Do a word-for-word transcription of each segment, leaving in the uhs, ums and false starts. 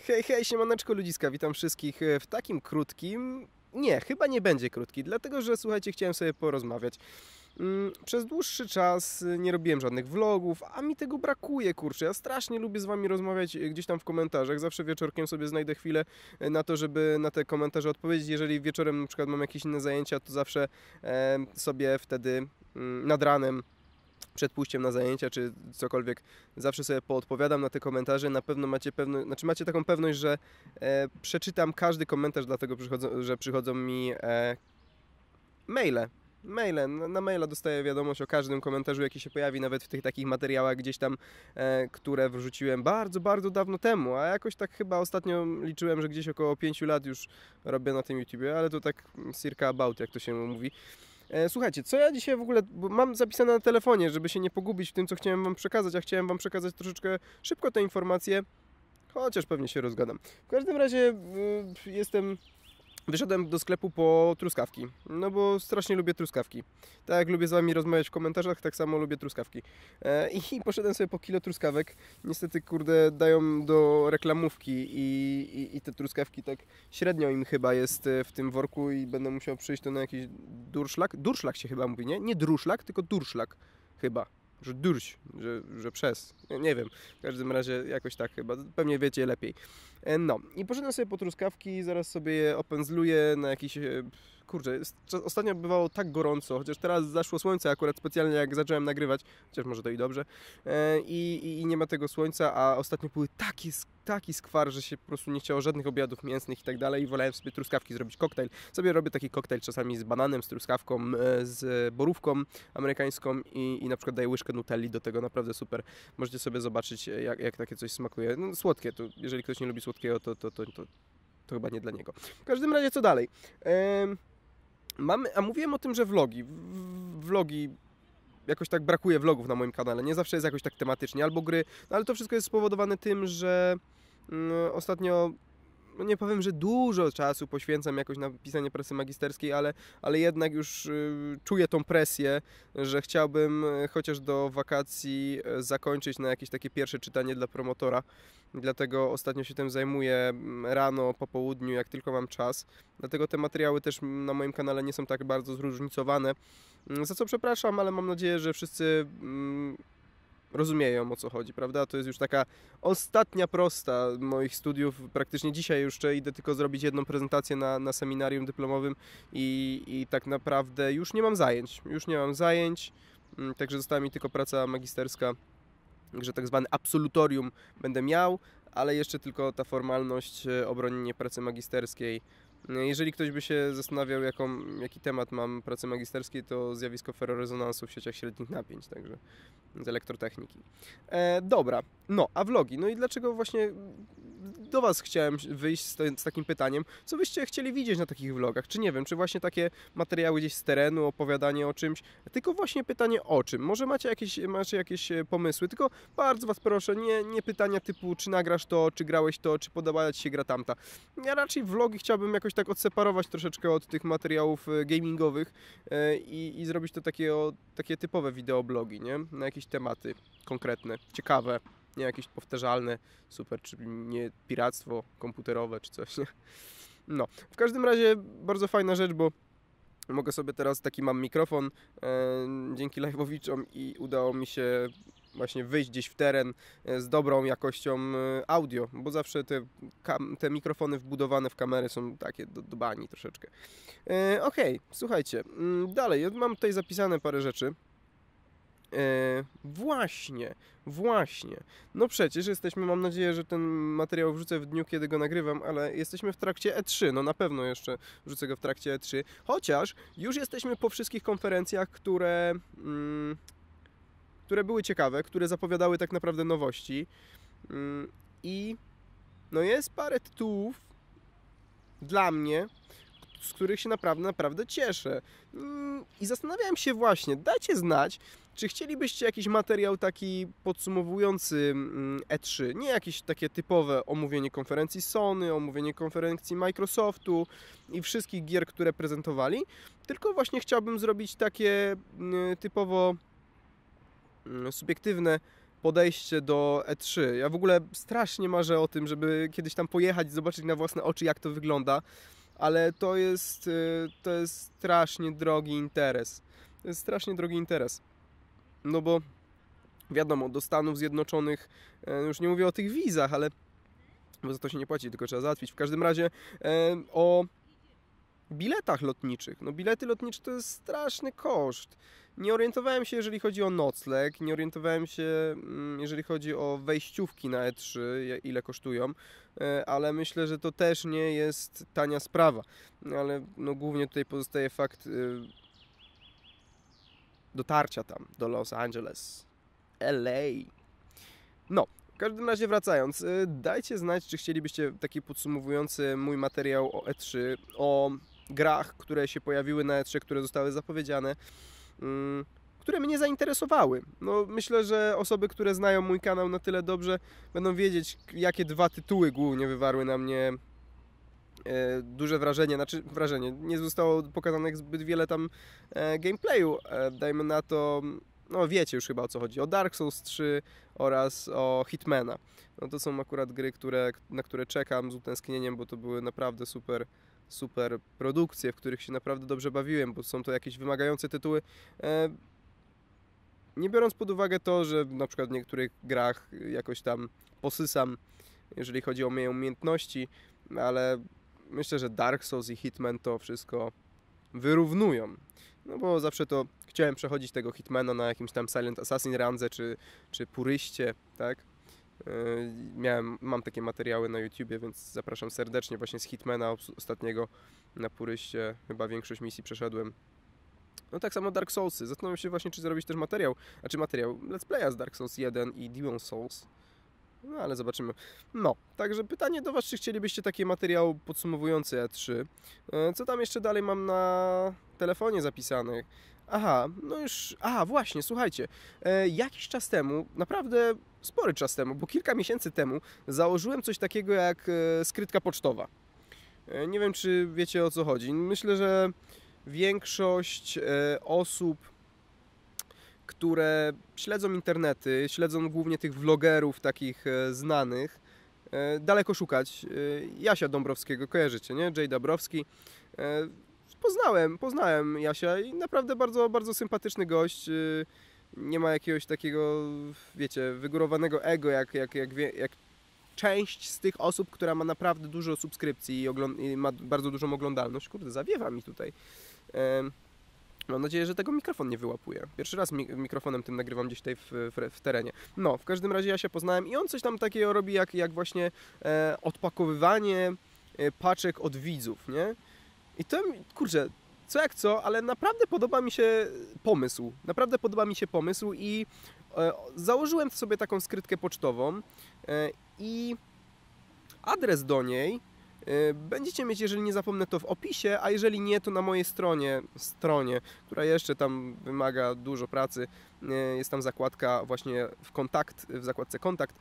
Hej, hej, siemaneczko ludziska, witam wszystkich w takim krótkim... Nie, chyba nie będzie krótki, dlatego że, słuchajcie, chciałem sobie porozmawiać. Przez dłuższy czas nie robiłem żadnych vlogów, a mi tego brakuje, kurczę. Ja strasznie lubię z wami rozmawiać gdzieś tam w komentarzach. Zawsze wieczorkiem sobie znajdę chwilę na to, żeby na te komentarze odpowiedzieć. Jeżeli wieczorem na przykład mam jakieś inne zajęcia, to zawsze sobie wtedy nad ranem, przed pójściem na zajęcia, czy cokolwiek, zawsze sobie poodpowiadam na te komentarze. Na pewno macie pewność, znaczy macie taką pewność, że e, przeczytam każdy komentarz, dlatego przychodzą, że przychodzą mi e, maile. Maile. Na, na maila dostaję wiadomość o każdym komentarzu, jaki się pojawi, nawet w tych takich materiałach gdzieś tam, e, które wrzuciłem bardzo, bardzo dawno temu, a jakoś tak chyba ostatnio liczyłem, że gdzieś około pięciu lat już robię na tym YouTubie, ale to tak circa about, jak to się mówi. Słuchajcie, co ja dzisiaj w ogóle, bo mam zapisane na telefonie, żeby się nie pogubić w tym, co chciałem wam przekazać, a chciałem wam przekazać troszeczkę szybko te informacje, chociaż pewnie się rozgadam. W każdym razie yy, jestem... Wyszedłem do sklepu po truskawki, no bo strasznie lubię truskawki. Tak jak lubię z wami rozmawiać w komentarzach, tak samo lubię truskawki. E, I poszedłem sobie po kilo truskawek. Niestety, kurde, dają do reklamówki i, i, i te truskawki tak średnio im chyba jest w tym worku i będę musiał przyjść to na jakiś durszlak. Durszlak się chyba mówi, nie? Nie druszlak, tylko durszlak chyba. Że durś, że, że przez, nie, nie wiem, w każdym razie jakoś tak chyba, pewnie wiecie lepiej. No i poszedłem sobie po truskawki, zaraz sobie je opędzluję na jakiś, kurczę, ostatnio bywało tak gorąco, chociaż teraz zaszło słońce akurat specjalnie jak zacząłem nagrywać, chociaż może to i dobrze, i, i, i nie ma tego słońca, a ostatnio były taki, taki skwar, że się po prostu nie chciało żadnych obiadów mięsnych i tak dalej i wolałem sobie truskawki zrobić koktajl. Sobie robię taki koktajl czasami z bananem, z truskawką, z borówką amerykańską i, i na przykład daję łyżkę nutelli do tego, naprawdę super. Możecie sobie zobaczyć, jak, jak takie coś smakuje. No, słodkie, to jeżeli ktoś nie lubi słodkiego, to, to, to, to, to chyba nie dla niego. W każdym razie, co dalej? Ehm, mamy, a mówiłem o tym, że vlogi, vlogi, jakoś tak brakuje vlogów na moim kanale, nie zawsze jest jakoś tak tematycznie, albo gry, no ale to wszystko jest spowodowane tym, że mm, ostatnio, no nie powiem, że dużo czasu poświęcam jakoś na pisanie pracy magisterskiej, ale, ale jednak już y, czuję tą presję, że chciałbym y, chociaż do wakacji y, zakończyć na jakieś takie pierwsze czytanie dla promotora. Dlatego ostatnio się tym zajmuję rano, po południu, jak tylko mam czas. Dlatego te materiały też na moim kanale nie są tak bardzo zróżnicowane. Za co przepraszam, ale mam nadzieję, że wszyscy mm, rozumieją, o co chodzi, prawda? To jest już taka ostatnia prosta moich studiów. Praktycznie dzisiaj już idę tylko zrobić jedną prezentację na, na seminarium dyplomowym i, i tak naprawdę już nie mam zajęć. Już nie mam zajęć, także została mi tylko praca magisterska, także tak zwany absolutorium będę miał, ale jeszcze tylko ta formalność, obronienie pracy magisterskiej. Jeżeli ktoś by się zastanawiał, jaką, jaki temat mam pracy magisterskiej, to zjawisko ferrorezonansu w sieciach średnich napięć, także z elektrotechniki. E, dobra, no a vlogi, no i dlaczego właśnie do was chciałem wyjść z, z takim pytaniem, co byście chcieli widzieć na takich vlogach, czy nie wiem, czy właśnie takie materiały gdzieś z terenu, opowiadanie o czymś, tylko właśnie pytanie o czym, może macie jakieś, macie jakieś pomysły, tylko bardzo was proszę, nie, nie pytania typu, czy nagrasz to, czy grałeś to, czy podoba ci się gra tamta. Ja raczej vlogi chciałbym jakoś tak odseparować troszeczkę od tych materiałów gamingowych i, i zrobić to takie, o, takie typowe wideoblogi, nie? Na jakieś tematy konkretne, ciekawe, nie jakieś powtarzalne, super, czy nie piractwo komputerowe, czy coś, nie? No, w każdym razie bardzo fajna rzecz, bo mogę sobie teraz, taki mam mikrofon e, dzięki live'owiczom i udało mi się właśnie wyjść gdzieś w teren z dobrą jakością audio, bo zawsze te, te mikrofony wbudowane w kamery są takie do, do bani troszeczkę. E, Okej, okay, słuchajcie, dalej, mam tutaj zapisane parę rzeczy. E, właśnie, właśnie. No przecież jesteśmy, mam nadzieję, że ten materiał wrzucę w dniu, kiedy go nagrywam, ale jesteśmy w trakcie E trzy, no na pewno jeszcze wrzucę go w trakcie E trzy, chociaż już jesteśmy po wszystkich konferencjach, które... Mm, które były ciekawe, które zapowiadały tak naprawdę nowości i no jest parę tytułów dla mnie, z których się naprawdę, naprawdę cieszę i zastanawiałem się właśnie, dajcie znać, czy chcielibyście jakiś materiał taki podsumowujący E trzy, nie jakieś takie typowe omówienie konferencji Sony, omówienie konferencji Microsoftu i wszystkich gier, które prezentowali, tylko właśnie chciałbym zrobić takie typowo subiektywne podejście do E trzy. Ja w ogóle strasznie marzę o tym, żeby kiedyś tam pojechać, zobaczyć na własne oczy, jak to wygląda, ale to jest, to jest strasznie drogi interes. To jest strasznie drogi interes. No bo wiadomo, do Stanów Zjednoczonych, już nie mówię o tych wizach, ale bo za to się nie płaci, tylko trzeba załatwić. W każdym razie o biletach lotniczych. No bilety lotnicze to jest straszny koszt. Nie orientowałem się, jeżeli chodzi o nocleg, nie orientowałem się, jeżeli chodzi o wejściówki na E trzy, ile kosztują, ale myślę, że to też nie jest tania sprawa. Ale no, głównie tutaj pozostaje fakt dotarcia tam, do Los Angeles, L A. No, w każdym razie wracając, dajcie znać, czy chcielibyście taki podsumowujący mój materiał o E trzy, o grach, które się pojawiły na E trzy, które zostały zapowiedziane, które mnie zainteresowały. No, myślę, że osoby, które znają mój kanał na tyle dobrze, będą wiedzieć, jakie dwa tytuły głównie wywarły na mnie duże wrażenie, znaczy wrażenie, nie zostało pokazanych zbyt wiele tam gameplayu, dajmy na to, no wiecie już chyba o co chodzi, o Dark Souls trzy oraz o Hitmana. No to są akurat gry, które, na które czekam z utęsknieniem, bo to były naprawdę super, super produkcje, w których się naprawdę dobrze bawiłem, bo są to jakieś wymagające tytuły. Nie biorąc pod uwagę to, że na przykład w niektórych grach jakoś tam posysam, jeżeli chodzi o moje umiejętności, ale myślę, że Dark Souls i Hitman to wszystko wyrównują. No bo zawsze to chciałem przechodzić tego Hitmana na jakimś tam Silent Assassin randze, czy, czy puryście, tak? Yy, miałem, mam takie materiały na YouTubie, więc zapraszam serdecznie. Właśnie z Hitmana ostatniego na puryście chyba większość misji przeszedłem. No tak samo Dark Soulsy. Zastanawiam się właśnie, czy zrobić też materiał, a czy materiał Let's Playa z Dark Souls jeden i Demon Souls. No ale zobaczymy. No, także pytanie do Was, czy chcielibyście taki materiał podsumowujący E trzy? Co tam jeszcze dalej mam na telefonie zapisanych? Aha, no już... Aha, właśnie, słuchajcie. E, jakiś czas temu, naprawdę spory czas temu, bo kilka miesięcy temu założyłem coś takiego jak e, skrytka pocztowa. E, nie wiem, czy wiecie o co chodzi. Myślę, że większość e, osób, które śledzą internety, śledzą głównie tych vlogerów takich e, znanych, e, daleko szukać. E, Jasia Dąbrowskiego, kojarzycie, nie? Jay Dabrowski. E, poznałem, poznałem Jasia i naprawdę bardzo, bardzo sympatyczny gość. E, nie ma jakiegoś takiego, wiecie, wygórowanego ego, jak, jak, jak, jak część z tych osób, która ma naprawdę dużo subskrypcji i, ogląd- i ma bardzo dużą oglądalność. Kurde, zawiewa mi tutaj. E, Mam nadzieję, że tego mikrofon nie wyłapuje. Pierwszy raz mi mikrofonem tym nagrywam gdzieś tutaj w, w, w terenie. No, w każdym razie ja się poznałem i on coś tam takiego robi, jak, jak właśnie e, odpakowywanie e, paczek od widzów, nie? I to, kurczę, co jak co, ale naprawdę podoba mi się pomysł. Naprawdę podoba mi się pomysł i e, założyłem sobie taką skrytkę pocztową e, i adres do niej będziecie mieć, jeżeli nie zapomnę, to w opisie, a jeżeli nie, to na mojej stronie, stronie, która jeszcze tam wymaga dużo pracy, jest tam zakładka właśnie w kontakt, w zakładce kontakt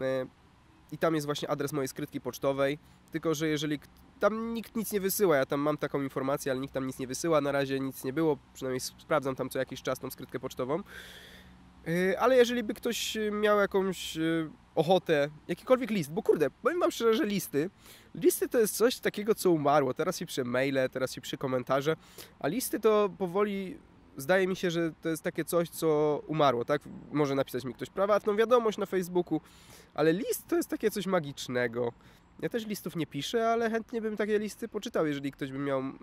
i tam jest właśnie adres mojej skrytki pocztowej, tylko że jeżeli tam nikt nic nie wysyła, ja tam mam taką informację, ale nikt tam nic nie wysyła, na razie nic nie było, przynajmniej sprawdzam tam co jakiś czas tą skrytkę pocztową. Ale jeżeli by ktoś miał jakąś ochotę, jakikolwiek list, bo kurde, powiem Wam szczerze, że listy, listy to jest coś takiego, co umarło. Teraz się pisze maile, teraz się pisze komentarze, a listy to powoli, zdaje mi się, że to jest takie coś, co umarło, tak? Może napisać mi ktoś prywatną wiadomość na Facebooku, ale list to jest takie coś magicznego. Ja też listów nie piszę, ale chętnie bym takie listy poczytał, jeżeli ktoś by miał... E,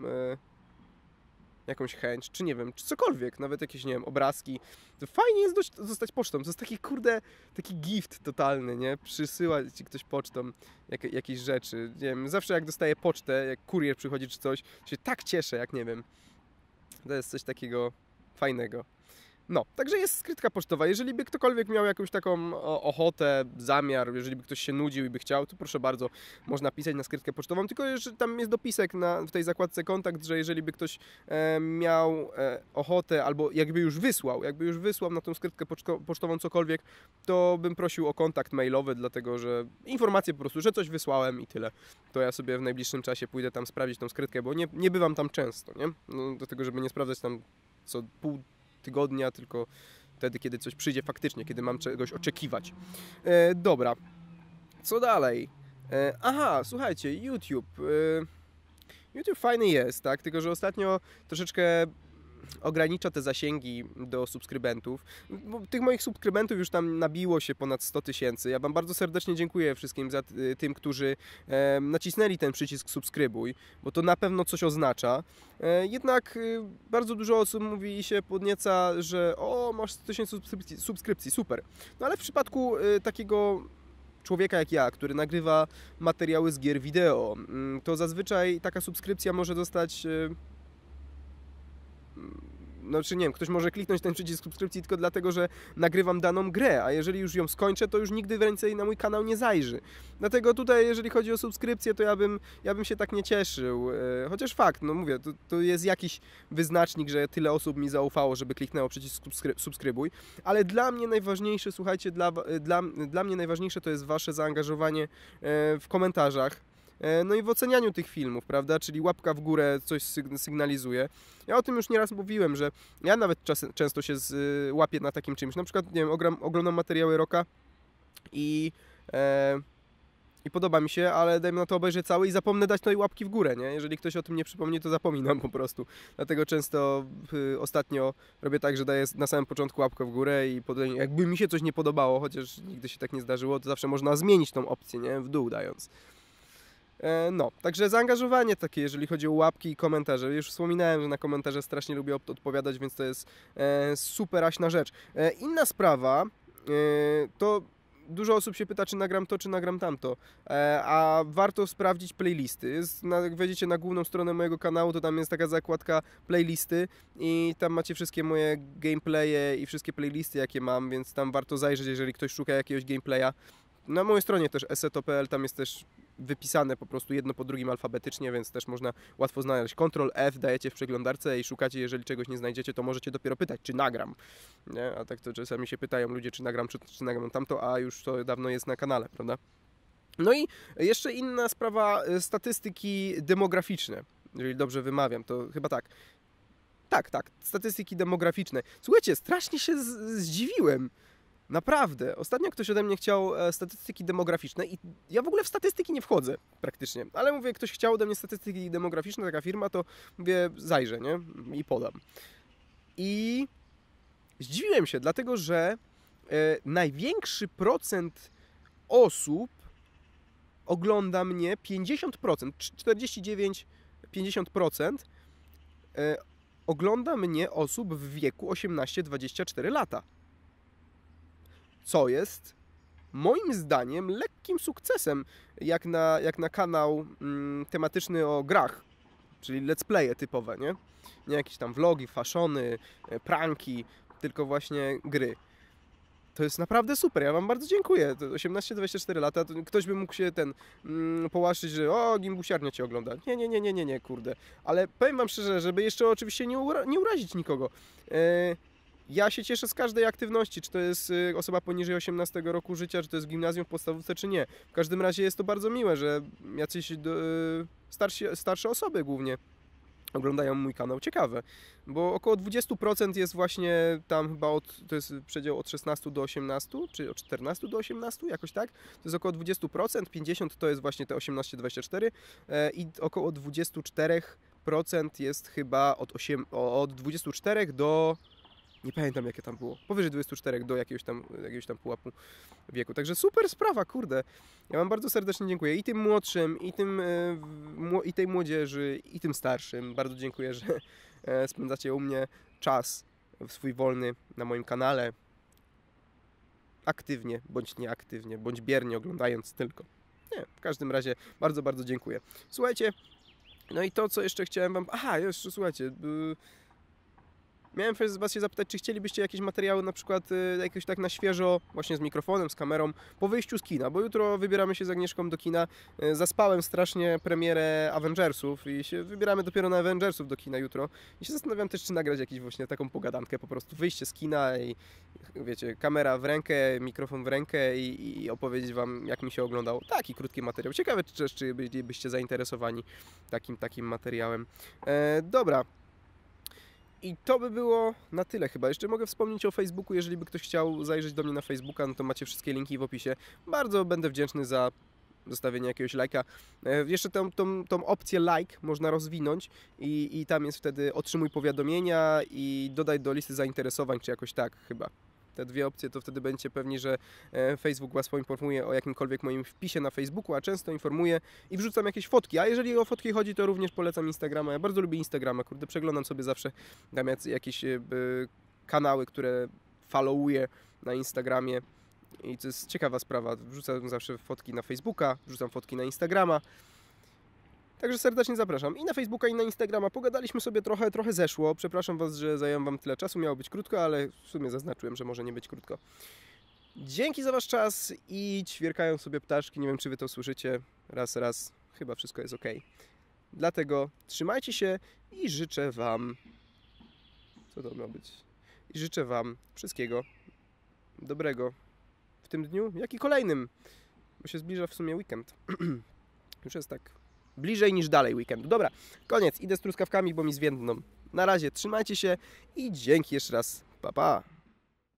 jakąś chęć, czy nie wiem, czy cokolwiek, nawet jakieś, nie wiem, obrazki. To fajnie jest dość, dostać pocztą, to jest taki, kurde, taki gift totalny, nie? Przysyła ci ktoś pocztą jak, jakieś rzeczy, nie wiem, zawsze jak dostaję pocztę, jak kurier przychodzi czy coś, to się tak cieszę, jak nie wiem. To jest coś takiego fajnego. No, także jest skrytka pocztowa. Jeżeli by ktokolwiek miał jakąś taką ochotę, zamiar, jeżeli by ktoś się nudził i by chciał, to proszę bardzo, można pisać na skrytkę pocztową, tylko że tam jest dopisek na, w tej zakładce kontakt, że jeżeli by ktoś e, miał e, ochotę, albo jakby już wysłał, jakby już wysłał na tą skrytkę pocztową cokolwiek, to bym prosił o kontakt mailowy, dlatego że informacje po prostu, że coś wysłałem i tyle. To ja sobie w najbliższym czasie pójdę tam sprawdzić tą skrytkę, bo nie, nie bywam tam często, nie? No, do tego, żeby nie sprawdzać tam co pół tygodnia, tylko wtedy, kiedy coś przyjdzie faktycznie, kiedy mam czegoś oczekiwać. E, dobra, co dalej? E, aha, słuchajcie, YouTube. E, YouTube fajny jest, tak? Tylko że ostatnio troszeczkę ogranicza te zasięgi do subskrybentów. Bo tych moich subskrybentów już tam nabiło się ponad sto tysięcy. Ja Wam bardzo serdecznie dziękuję wszystkim za tym, którzy e, nacisnęli ten przycisk subskrybuj, bo to na pewno coś oznacza. E, jednak e, bardzo dużo osób mówi się podnieca, że o, masz sto tysięcy subskrypcji, subskrypcji, super. No ale w przypadku e, takiego człowieka jak ja, który nagrywa materiały z gier wideo, to zazwyczaj taka subskrypcja może zostać... E, no czy nie wiem, ktoś może kliknąć ten przycisk subskrypcji tylko dlatego, że nagrywam daną grę, a jeżeli już ją skończę, to już nigdy więcej na mój kanał nie zajrzy. Dlatego tutaj, jeżeli chodzi o subskrypcję, to ja bym, ja bym się tak nie cieszył. Chociaż fakt, no mówię, to, to jest jakiś wyznacznik, że tyle osób mi zaufało, żeby kliknęło przycisk subskrybuj, ale dla mnie najważniejsze, słuchajcie, dla, dla, dla mnie najważniejsze to jest wasze zaangażowanie w komentarzach. No i w ocenianiu tych filmów, prawda, czyli łapka w górę coś sygnalizuje. Ja o tym już nieraz mówiłem, że ja nawet czas, często się z, łapię na takim czymś. Na przykład, nie wiem, ogram, oglądam materiały Roka i, e, i podoba mi się, ale dajmy na to obejrzeć cały i zapomnę dać tej łapki w górę, nie? Jeżeli ktoś o tym nie przypomni, to zapominam po prostu. Dlatego często y, ostatnio robię tak, że daję na samym początku łapkę w górę i potem, jakby mi się coś nie podobało, chociaż nigdy się tak nie zdarzyło, to zawsze można zmienić tą opcję, nie? W dół dając. No, także zaangażowanie takie, jeżeli chodzi o łapki i komentarze. Już wspominałem, że na komentarze strasznie lubię odpowiadać, więc to jest super aśna rzecz. Inna sprawa, to dużo osób się pyta, czy nagram to, czy nagram tamto, a warto sprawdzić playlisty. Jak wejdziecie na główną stronę mojego kanału, to tam jest taka zakładka playlisty i tam macie wszystkie moje gameplaye i wszystkie playlisty, jakie mam, więc tam warto zajrzeć, jeżeli ktoś szuka jakiegoś gameplaya. Na mojej stronie też eseto kropka pe el, tam jest też wypisane po prostu jedno po drugim alfabetycznie, więc też można łatwo znaleźć. kontrol F dajecie w przeglądarce i szukacie, jeżeli czegoś nie znajdziecie, to możecie dopiero pytać, czy nagram. Nie? A tak to czasami się pytają ludzie, czy nagram, czy, czy nagram tamto, a już to dawno jest na kanale, prawda? No i jeszcze inna sprawa, statystyki demograficzne, jeżeli dobrze wymawiam, to chyba tak. Tak, tak, statystyki demograficzne. Słuchajcie, strasznie się zdziwiłem. Naprawdę. Ostatnio ktoś ode mnie chciał statystyki demograficzne i ja w ogóle w statystyki nie wchodzę praktycznie. Ale mówię, ktoś chciał ode mnie statystyki demograficzne, taka firma, to mówię, zajrzę, nie? I podam. I zdziwiłem się, dlatego że e, największy procent osób ogląda mnie, pięćdziesiąt procent, czterdzieści dziewięć do pięćdziesięciu procent e, ogląda mnie osób w wieku osiemnaście do dwudziestu czterech lata. Co jest moim zdaniem lekkim sukcesem, jak na, jak na kanał mm, tematyczny o grach, czyli let's playe typowe, nie? Nie jakieś tam vlogi, faszony, pranki, tylko właśnie gry. To jest naprawdę super, ja Wam bardzo dziękuję. osiemnaście do dwudziestu czterech lata, to ktoś by mógł się ten mm, połaszczyć, że o, gimbusiarnia Cię ogląda. Nie, nie, nie, nie, nie, nie, kurde. Ale powiem Wam szczerze, żeby jeszcze oczywiście nie, ura nie urazić nikogo. Yy, Ja się cieszę z każdej aktywności, czy to jest osoba poniżej osiemnastego roku życia, czy to jest gimnazjum w podstawówce, czy nie. W każdym razie jest to bardzo miłe, że jacyś starsi, starsze osoby głównie oglądają mój kanał. Ciekawe, bo około dwadzieścia procent jest właśnie tam chyba od, to jest przedział od szesnastu do osiemnastu, czy od czternastu do osiemnastu, jakoś tak. To jest około dwadzieścia procent, pięćdziesiąt procent to jest właśnie te osiemnaście do dwudziestu czterech i około dwadzieścia cztery procent jest chyba od, osiem, od dwudziestu czterech do... Nie pamiętam, jakie tam było. Powyżej dwudziestu czterech do jakiegoś tam, jakiegoś tam pułapu wieku. Także super sprawa, kurde. Ja Wam bardzo serdecznie dziękuję. I tym młodszym, i, tym, i tej młodzieży, i tym starszym. Bardzo dziękuję, że spędzacie u mnie czas w swój wolny na moim kanale. Aktywnie, bądź nieaktywnie, bądź biernie oglądając tylko. Nie, w każdym razie bardzo, bardzo dziękuję. Słuchajcie, no i to, co jeszcze chciałem Wam... Aha, jeszcze słuchajcie... Miałem Was się zapytać, czy chcielibyście jakieś materiały, na przykład jakieś tak na świeżo, właśnie z mikrofonem, z kamerą, po wyjściu z kina, bo jutro wybieramy się z Agnieszką do kina. Zaspałem strasznie premierę Avengersów i się wybieramy dopiero na Avengersów do kina jutro. I się zastanawiam też, czy nagrać jakąś właśnie taką pogadankę, po prostu wyjście z kina i wiecie, kamera w rękę, mikrofon w rękę i, i opowiedzieć Wam, jak mi się oglądało. Taki krótki materiał. Ciekawe, czy, czy bylibyście zainteresowani takim, takim materiałem. E, dobra. I to by było na tyle chyba. Jeszcze mogę wspomnieć o Facebooku, jeżeli by ktoś chciał zajrzeć do mnie na Facebooka, no to macie wszystkie linki w opisie. Bardzo będę wdzięczny za zostawienie jakiegoś lajka. Jeszcze tą, tą, tą opcję like można rozwinąć i, i tam jest wtedy otrzymuj powiadomienia i dodaj do listy zainteresowań, czy jakoś tak chyba. Te dwie opcje to wtedy będziecie pewni, że Facebook Was poinformuje o jakimkolwiek moim wpisie na Facebooku, a często informuję i wrzucam jakieś fotki. A jeżeli o fotki chodzi, to również polecam Instagrama. Ja bardzo lubię Instagrama, kurde, przeglądam sobie zawsze tam jakieś kanały, które followuję na Instagramie. I to jest ciekawa sprawa. Wrzucam zawsze fotki na Facebooka, wrzucam fotki na Instagrama. Także serdecznie zapraszam i na Facebooka, i na Instagrama. Pogadaliśmy sobie trochę, trochę zeszło. Przepraszam Was, że zająłem Wam tyle czasu. Miało być krótko, ale w sumie zaznaczyłem, że może nie być krótko. Dzięki za Wasz czas i ćwierkają sobie ptaszki. Nie wiem, czy Wy to słyszycie. Raz, raz. Chyba wszystko jest ok. Dlatego trzymajcie się i życzę Wam... Co to ma być? I życzę Wam wszystkiego dobrego w tym dniu, jak i kolejnym. Bo się zbliża w sumie weekend. Już jest tak bliżej niż dalej weekendu. Dobra, koniec. Idę z truskawkami, bo mi zwiędną. Na razie, trzymajcie się i dzięki jeszcze raz. Pa, pa.